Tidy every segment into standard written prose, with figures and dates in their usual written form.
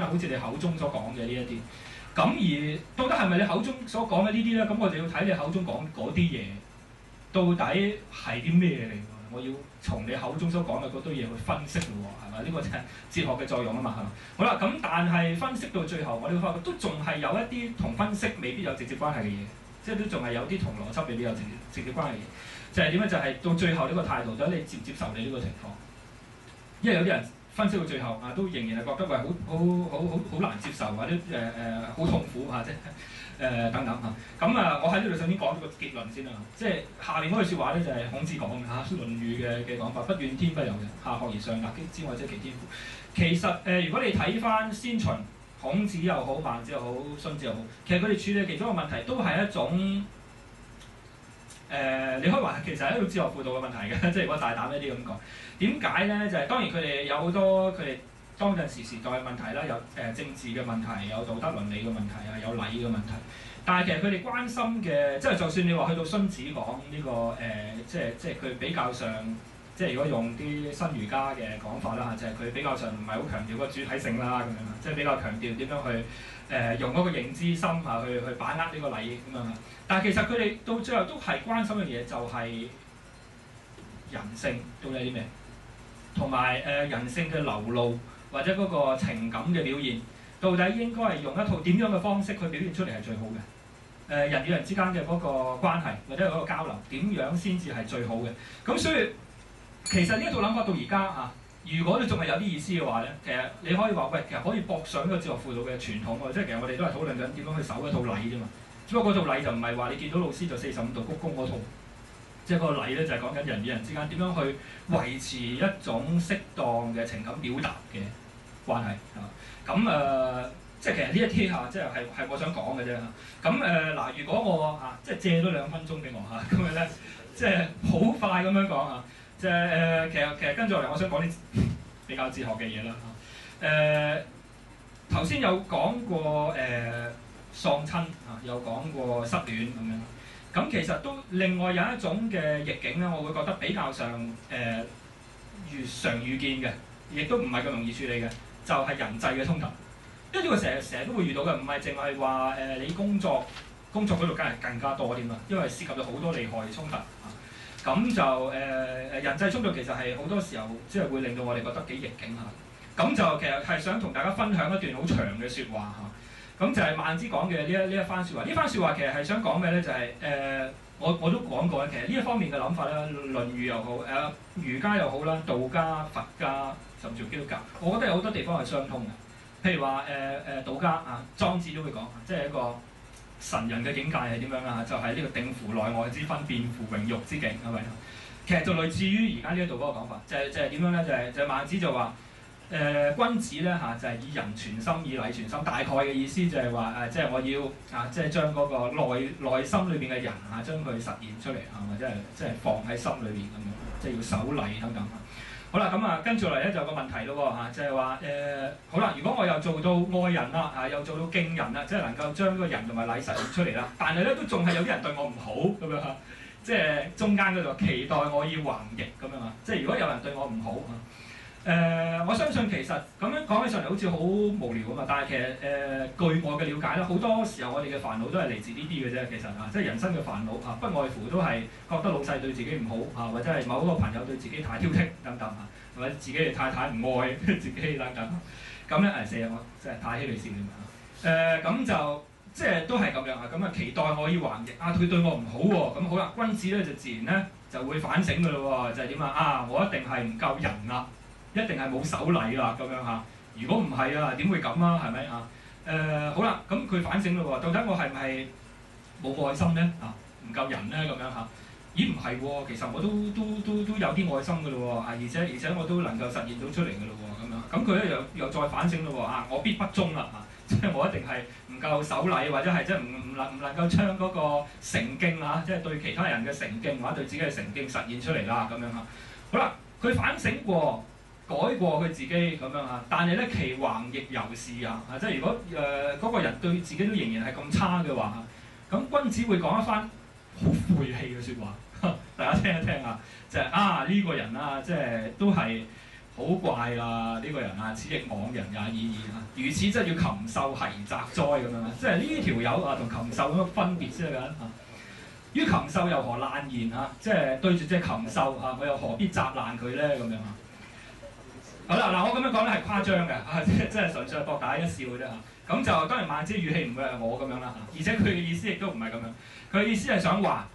好似你口中所講嘅呢一啲。咁而到底係咪你口中所講嘅呢啲咧？咁我就要睇你口中講嗰啲嘢，到底係啲咩嚟㗎？我要從你口中所講嘅嗰堆嘢去分析咯喎，係咪？呢個就係哲學嘅作用啊嘛，係嘛？好啦，咁但係分析到最後，我哋會發覺都仲係有一啲同分析未必有直接關係嘅嘢，即係都仲係有啲同邏輯未必有直接關係嘅嘢。就係點咧？就係到最後呢個態度，到底你接唔接受你呢個情況？因為有啲人分析到最後啊，都仍然係覺得喂好難接受，或者好痛苦嚇，即係等等嚇。咁我喺呢度首先講咗個結論先啦。即係下面嗰句説話咧，就係孔子講嘅嚇，《論語》嘅講法，不怨天不尤人，下學而上，達之外者其天乎。其實如果你睇翻先秦，孔子又好，孟子又好，荀子又好，其實佢哋處理其中一個問題都係一種你可以話其實係一種哲學輔導嘅問題嘅，即係如果大膽一啲咁講。點解咧？就係當然佢哋有好多佢哋當陣時代嘅問題啦，有政治嘅問題，有道德倫理嘅問題啊，有禮嘅問題。但係其實佢哋關心嘅，即係就算你話去到荀子講呢個即係佢比較上，即係如果用啲新儒家嘅講法啦，就係佢比較上唔係好強調個主體性啦，咁樣即係比較強調點樣去用嗰個認知心嚇去把握呢個禮咁樣。但係其實佢哋到最後都係關心嘅嘢就係人性到底係啲咩？同埋人性嘅流露或者嗰個情感嘅表現，到底應該係用一套點樣嘅方式去表現出嚟係最好嘅？人與人之間嘅嗰個關係或者嗰個交流，點樣先至係最好嘅？咁所以其實呢一套諗法到而家啊，如果你仲係有啲意思嘅話咧，其實你可以話喂，其實可以駁上呢個哲學輔導嘅傳統喎，即係其實我哋都係討論緊點樣去守一套禮啫嘛。只不過嗰套禮就唔係話你見到老師就45度鞠躬嗰套。即係嗰個禮咧，就係講緊人與人之間點樣去維持一種適當嘅情感表達嘅關係啊。咁即係其實呢一啲嚇，即係我想講嘅啫嚇。咁嗱，如果我即係借咗2分鐘俾我嚇，咁樣咧，即係好快咁樣講嚇。即係其實跟住落嚟，我想講啲比較哲學嘅嘢啦嚇。頭先有講過喪親啊，有講過失戀咁樣。咁其實都另外有一種嘅逆境咧，我會覺得比較上常遇見嘅，亦都唔係咁容易處理嘅，就係人際嘅衝突。因為呢個成日都會遇到嘅，唔係淨係話你工作嗰度梗係更加多添啦，因為涉及到好多利害衝突啊。咁就人際衝突其實係好多時候即係會令到我哋覺得幾逆境嚇。咁就其實係想同大家分享一段好長嘅説話嚇。咁就係孟子講嘅呢一番説話。呢番説話其實係想講咩咧？就係我都講過咧。其實呢一方面嘅諗法咧，《論語》又好，儒家又好啦，道家、佛家甚至乎基督教，我覺得有好多地方係相通嘅。譬如話道家啊，莊子都會講，即係一個神人嘅境界係點樣啊？就係呢個定乎內外之分，辨乎榮辱之境，係咪？其實就類似於而家呢一度嗰個講法，就係點樣咧？就係孟子就話。君子咧嚇就係以仁傳心，以禮傳心。大概嘅意思就係話即係我要即係將嗰個內心裏邊嘅人將佢實現出嚟或者係即係放喺心裏邊咁樣，即係要守禮等等。好啦，咁跟住嚟咧就有個問題咯喎就係話好啦，如果我又做到愛人啦又做到敬人啦，即係能夠將嗰個人同埋禮實現出嚟啦，但係咧都仲係有啲人對我唔好咁樣即係中間嗰度期待我要還逆咁樣即係如果有人對我唔好我相信其實咁樣講起上嚟好似好無聊啊嘛，但係其實據我嘅了解咧，好多時候我哋嘅煩惱都係嚟自呢啲嘅啫。其實即係人生嘅煩惱不外乎都係覺得老細對自己唔好或者係某一個朋友對自己太挑剔等等或者自己嘅太太唔愛自己等等。咁咧成日我真係太稀微少咁就即係都係咁樣咁期待我要還逆佢對我唔好喎。咁好啦，君子咧就自然咧就會反省㗎咯喎，就係點我一定係唔夠人啦。一定係冇守禮啦咁樣如果唔係點會咁係咪好啦，咁佢反省咯喎，到底我係咪冇愛心咧唔夠人咧咁樣咦唔係喎，其實我都有啲愛心㗎咯喎而且我都能夠實現到出嚟㗎咯喎咁樣。咁佢咧又再反省咯喎我必不忠啦即係我一定係唔夠守禮，或者係即係唔能夠將嗰個誠敬即係對其他人嘅誠敬或者對自己嘅誠敬實現出嚟啦咁樣好啦，佢反省過。改過佢自己咁樣但係咧其橫亦猶是即係如果嗰個人對自己都仍然係咁差嘅話，咁君子會講一番好晦氣嘅説話，大家聽一聽就係呢個人即係都係好怪啦！呢個人啊，此役妄人也已矣啊！如此即係要禽獸奚責哉咁樣啊！即係呢條友啊，同禽獸有乜分別先得㗎啊？於禽獸又何難言啊？即係對住隻禽獸啊，我又何必責難佢咧？咁樣啊？好啦，嗱，我咁樣講咧係誇張嘅啊，即係純粹係博大家一笑嘅啫嚇。咁就當然孟子語氣唔會係我咁樣啦嚇，而且佢嘅意思亦都唔係咁樣。佢嘅意思係想話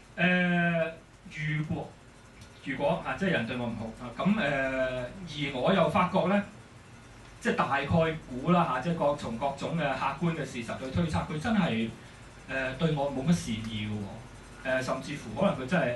如果啊，即係人對我唔好啊，咁而我又發覺咧，即係大概估啦嚇，即係從各種嘅客觀嘅事實去推測，佢真係對我冇乜善意嘅喎，甚至乎可能佢真係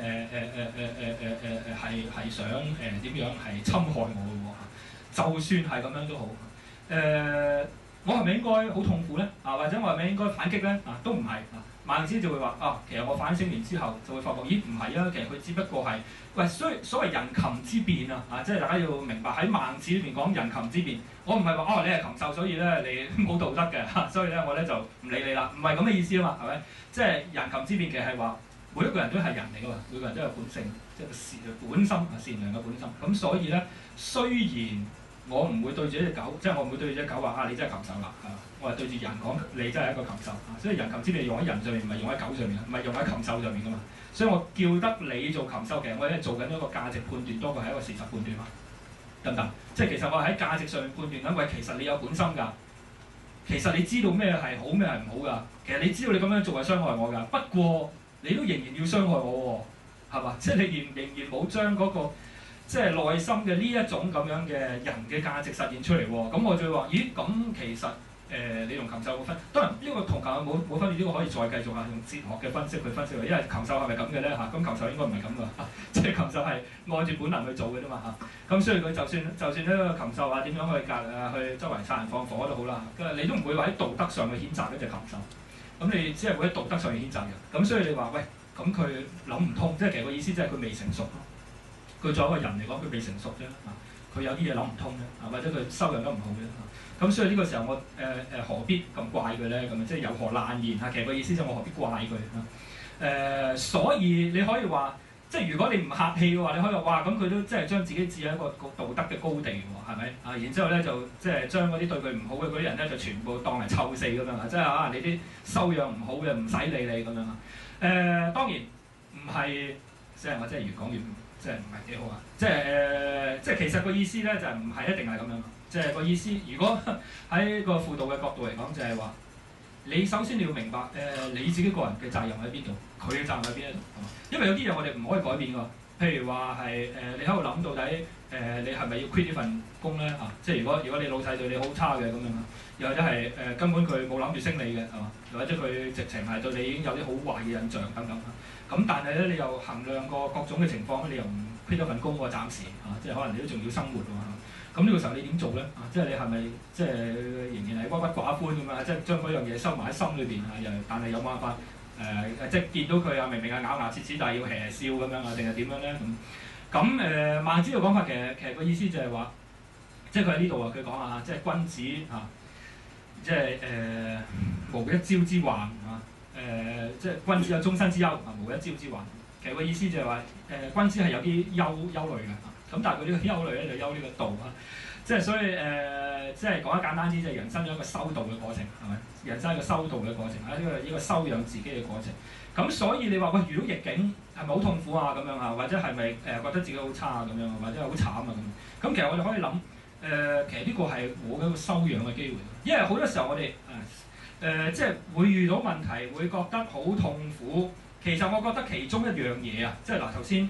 係想點樣係侵害我嘅喎。就算係咁樣都好，我係咪應該好痛苦咧？啊，或者我係咪應該反擊咧？啊，都唔係啊。孟子就會話啊，其實我反省完之後就會發覺，咦唔係啊，其實佢只不過係喂，所謂人禽之辯啊，即係大家要明白喺孟子裏邊講人禽之辯，我唔係話哦你係禽獸，所以咧你冇道德嘅，所以咧我咧就唔理你啦，唔係咁嘅意思啊嘛，係咪？即係人禽之辯其實係話每一個人都係人嚟㗎嘛，每個人都有本性，即係本心啊，善良嘅本心。咁所以咧，雖然我唔會對住一隻狗，即係我唔會對住隻狗話啊你真係禽獸啦，係嘛？我係對住人講你真係一個禽獸啊，所以人禽之辯用喺人上面，唔係用喺狗上面，唔係用喺禽獸上面㗎嘛。所以我叫得你做禽獸，其實我係做緊一個價值判斷多過係一個事實判斷嘛，得唔得？即係其實我喺價值上面判斷緊，喂，其實你有本心㗎，其實你知道咩係好咩係唔好㗎，其實你知道你咁樣做係傷害我㗎，不過你都仍然要傷害我喎，係嘛？即係你仍然冇將嗰個即係內心嘅呢一種咁樣嘅人嘅價值實現出嚟喎，咁我就會話，咦咁其實你同禽獸有冇分？當然呢個同禽獸冇分別，呢個可以再繼續下用哲學嘅分析去分析，因為禽獸係咪咁嘅咧嚇？咁禽獸應該唔係咁㗎，即係禽獸係按住本能去做嘅啫嘛嚇。咁所以佢就算呢個禽獸啊點樣去周圍殺人放火都好啦，你都唔會話喺道德上去譴責一隻禽獸，咁你只係會喺道德上去譴責嘅。咁所以你話喂，咁佢諗唔通，即係其實個意思即係佢未成熟咯。佢作為一個人嚟講，佢未成熟啫，佢有啲嘢諗唔通啫，或者佢修養得唔好啫。咁所以呢個時候我何必咁怪佢咧？咁即係有何難言啊？其實個意思就我何必怪佢啊？所以你可以話，即係如果你唔客氣嘅話，你可以話哇，咁佢都即係將自己置喺一個道德嘅高地喎，係咪啊？然之後咧就即係將嗰啲對佢唔好嘅嗰啲人咧，就全部當係臭死咁樣啊！即係啊，你啲修養唔好嘅，唔使理你咁樣啊。當然唔係，即係我真係越講越。即係唔係幾好啊？即係其實個意思咧就唔係一定係咁樣。即係個意思，如果喺個輔導嘅角度嚟講，就係話你首先你要明白你自己個人嘅責任喺邊度，佢嘅責任喺邊一度，係嘛？因為有啲嘢我哋唔可以改變㗎。譬如話係你喺度諗到底你係咪要 quit 呢份工咧啊？即係如果你老細對你好差嘅咁樣啊，又或者係根本佢冇諗住升你嘅係嘛？又或者佢直情係對你已經有啲好壞嘅印象等等。咁但係咧，你又衡量過各種嘅情況，你又唔 quit 咗份工喎，暫時即係可能你都仲要生活喎。咁呢個時候你點做咧？即係你係咪即係仍然係鬱鬱寡歡咁啊？即係將嗰樣嘢收埋喺心裏邊但係有冇辦法即係見到佢明明係咬牙切齒，但係要邪笑咁樣啊？定係點樣咧？咁孟子嘅講法其實個意思就係話，即係佢喺呢度佢講啊，即係君子即係無一朝之患啊！即係君子有終身之憂無一朝之患。其實個意思就係話君子係有啲憂慮嘅，咁但係佢呢個憂慮咧就憂呢個道啊。即係所以即係講得簡單啲，就係人生有一個修道嘅過程，係咪？人生一個修道嘅過程呢個修養自己嘅過程。咁所以你話喂，遇到逆境係咪好痛苦啊？咁樣啊，或者係咪覺得自己好差啊？咁樣或者係好慘啊？咁其實我哋可以諗其實呢個係我嘅一個修養嘅機會，因為好多時候我哋即係會遇到問題，會覺得好痛苦。其實我覺得其中一樣嘢啊，即係嗱頭先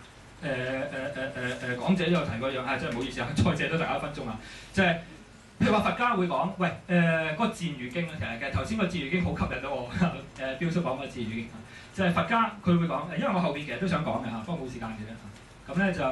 講者都有提過一樣，真係唔好意思啊，再借多大家1分鐘啊，即係譬如話佛家會講，喂嗰個《賤喻經》咧，其實頭先個《賤喻經》好吸引到我，標叔講嘅《賤喻經》，即係佛家佢會講，因為我後邊其實都想講嘅嚇，不過冇時間嘅啫。咁咧就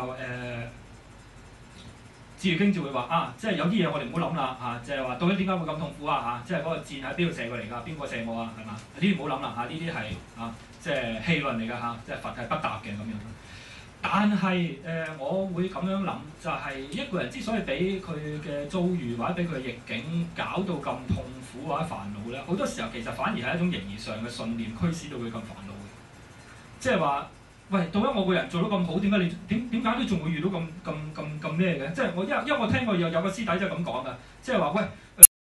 《賤喻經》就會話即係有啲嘢我哋唔好諗啦就係話到底點解會咁痛苦即係嗰個箭喺邊度射過嚟㗎？邊個射我啊？係嘛？呢啲唔好諗啦呢啲係即係戲論嚟㗎即係佛係不答嘅咁樣。但係我會咁樣諗，就係一個人之所以俾佢嘅遭遇或者俾佢嘅逆境搞到咁痛苦或者煩惱咧，好多時候其實反而係一種形而上嘅信念驅使到佢咁煩惱嘅。即係話喂，到底我個人做到咁好，點解你點解都仲會遇到咁咩嘅？即係因為我聽過有個師弟即係咁講噶，即係話喂。